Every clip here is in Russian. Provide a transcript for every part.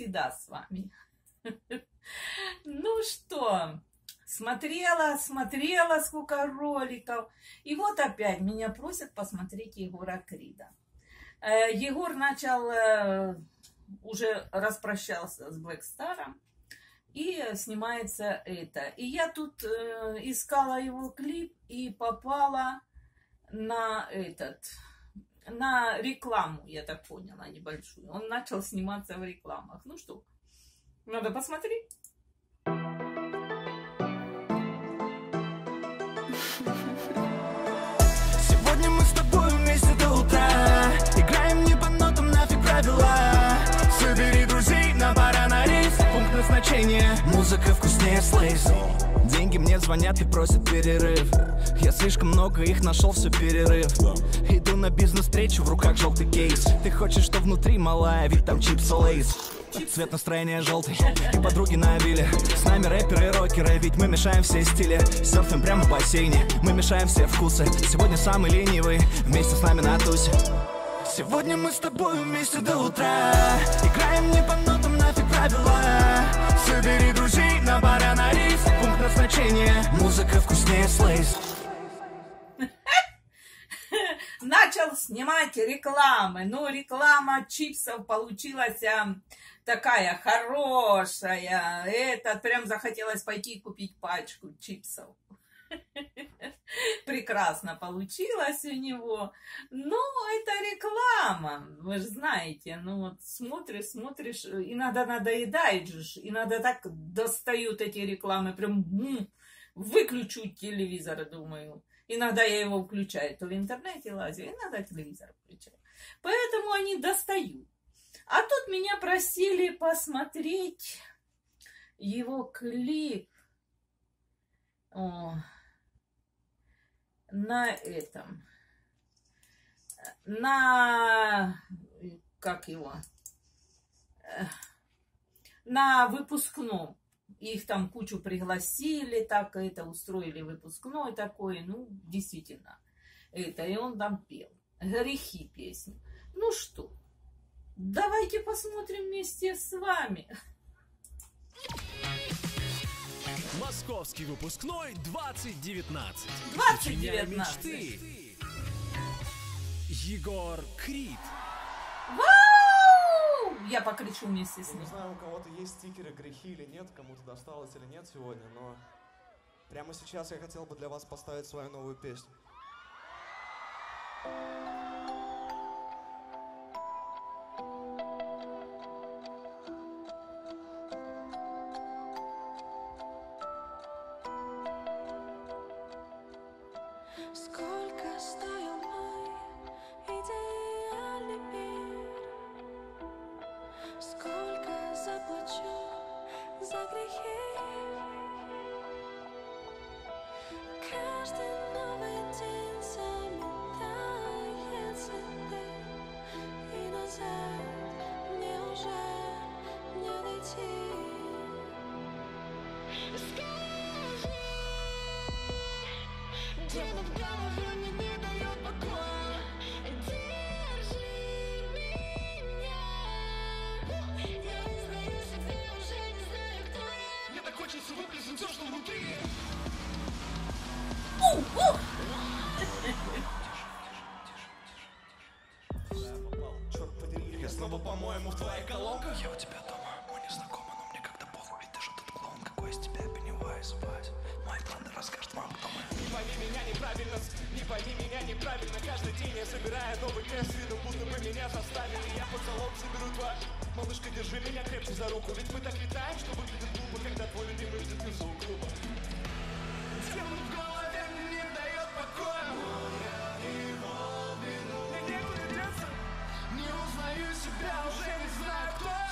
всегда с вами. Ну что, смотрела сколько роликов. И вот опять меня просят посмотреть Егора Крида. Егор начал, уже распрощался с Black Star'ом. И снимается это. И я тут искала его клип и попала на на рекламу, я так поняла, небольшую. Он начал сниматься в рекламах. Ну что, надо посмотреть. Сегодня мы с тобой вместе до утра. Играем не по нотам, нафиг правила. Собери друзей, нам пора на рейс. Пункт назначения, музыка вкуснее с Лейс. Деньги мне звонят и просят перерыв. Я слишком много их нашел, все перерыв. Иду на бизнес-встречу, в руках желтый кейс. Ты хочешь, что внутри, малая, ведь там чипсы Лейс. Цвет настроения желтый, и подруги на вилле. С нами рэперы и рокеры, ведь мы мешаем все стили. Серфим прямо в бассейне, мы мешаем все вкусы. Сегодня самый ленивый, вместе с нами на тусе. Сегодня мы с тобой вместе до утра. Играем не по нотам, нафиг правила. Собери друзей, нам пора на рейс. Пункт назначения, музыка вкуснее с Лейс. Начал снимать рекламы. Ну, реклама чипсов получилась такая хорошая. Прям захотелось пойти купить пачку чипсов. Прекрасно получилось у него. Но это реклама, вы же знаете. Ну вот смотришь, иногда надоедает же. Иногда так достают эти рекламы. Прям выключу телевизор, думаю. Иногда я его включаю, то в интернете лазю, иногда телевизор включаю. Поэтому они достают. А тут меня просили посмотреть его клип на этом, на выпускном. Их там кучу пригласили, так устроили выпускной такой, ну, действительно, и он там пел «Грехи» песню. Ну что, давайте посмотрим вместе с вами. Московский выпускной 2019. 2019. Мечты. Егор Крид. Я покричу вместе с ним. Не знаю, у кого-то есть стикеры «Грехи» или нет, кому-то досталось или нет сегодня, но прямо сейчас я хотел бы для вас поставить свою новую песню. Сколько стоил мой идеальный мир? Сколько заплачу за грехи? Каждый новый день заметает следы, и назад мне уже не дойти. Скажи, дело в голове мне не дает покоя. Держи меня. Я узнаю себя, уже не знаю, кто я. Мне так хочется выплеснуть все, что внутри. Черт подери, Я снова, по-моему, в твоих колонках. Я у тебя дома, мы не знакомы, но мне как-то похуй. Ведь ты же тот клоун, какой из тебя Пеннивайз, Вась. Мои планы расскажет вам, кто мы. Не пойми меня неправильно, не пойми меня неправильно. Каждый день я собираю новый тест, видом будто бы меня заставили. Я под залог соберу тварь. Малышка, держи меня крепче за руку. Ведь мы так летаем, что выглядит глупо, когда твой любимый ждет внизу клуба. Дело в голове мне не дает покоя. Мне некуда деться. Не узнаю себя, уже не знаю, кто я.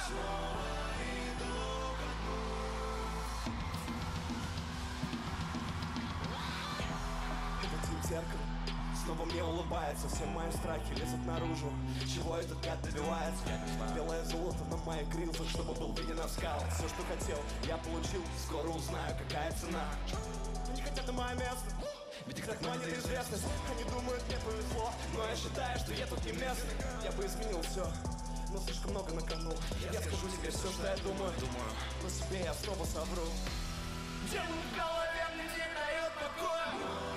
этот тип зеркало снова мне улыбается. Все мои страхи лезут наружу. Чего этот гад добивается? Белое золото на моих грилзах, чтобы был виден оскал. Все, что хотел, я получил. Скоро узнаю, какая цена. Они хотят на мое место, ведь их так манит известность. Они думают, мне повезло, но я считаю, что я тут не местный. Я бы изменил все, но слишком много на кону. Я скажу тебе все, что я думаю, но себе я снова совру. Демон в голове мне не дает покоя.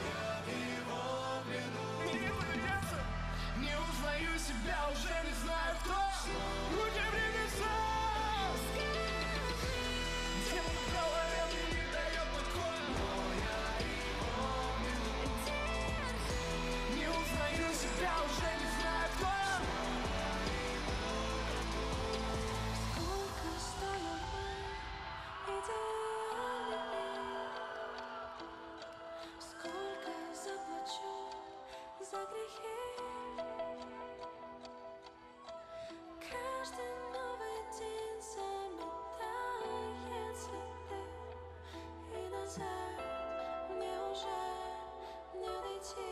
Не поменяться, не узнаю себя, уже не знаю кто. Руки в небесах. Демон в голове мне не дает покоя. Не узнаю себя, уже не знаю кто. Сколько стоил мой идеальный мир? Сколько заплачу за грехи? Каждый новый день заметает следы, и назад мне уже не дойти.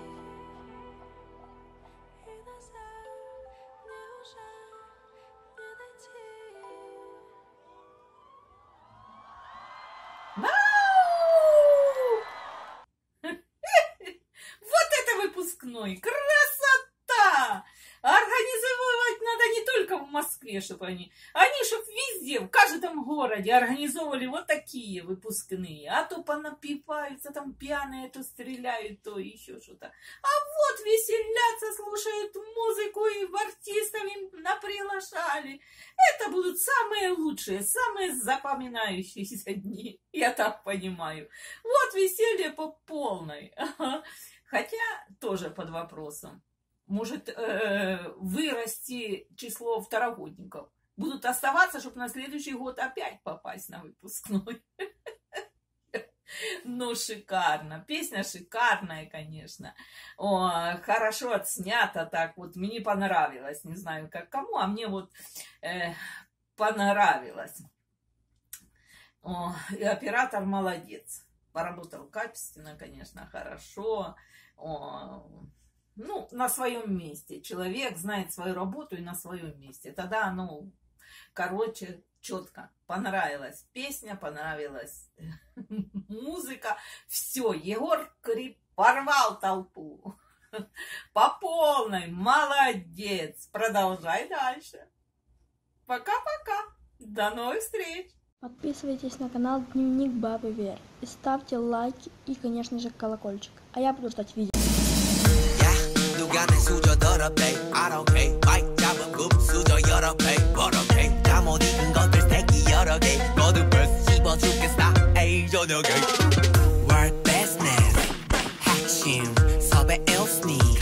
И назад мне уже не дойти. Вот это выпускной! Красота! Организовывать надо не только в Москве, чтобы они чтоб везде, в каждом городе организовывали вот такие выпускные. А то понапиваются, там пьяные, то стреляют, то еще что-то. А вот веселятся, слушают музыку, и в артистов им наприглашали. Это будут самые лучшие, самые запоминающиеся дни. Я так понимаю. Вот веселье по полной. Хотя тоже под вопросом. Может вырасти число второгодников. Будут оставаться, чтобы на следующий год опять попасть на выпускной. Ну, шикарно. Песня шикарная, конечно. О, хорошо отснята так. Вот мне понравилось. Не знаю, как кому, а мне вот понравилось. О, и оператор молодец. Поработал качественно, конечно, хорошо. О, ну, на своем месте. Человек знает свою работу и на своем месте. Тогда, ну, короче, четко. Понравилась песня, понравилась музыка. Все, Егор Крид порвал толпу. По полной. Молодец. Продолжай дальше. Пока-пока. До новых встреч. Подписывайтесь на канал Дневник Бабы Веры и ставьте лайки и, конечно же, колокольчик. А я буду ждать видео. 누가 내 수저 더럽대 I don't care 마이크 잡은 굽 수저 여러 배 버럭해 잠옷 입은 것들 새끼 여러 개 거듭 벌써 씹어 죽겠다 에이 저녁에 World business 핵심 섭외 일스니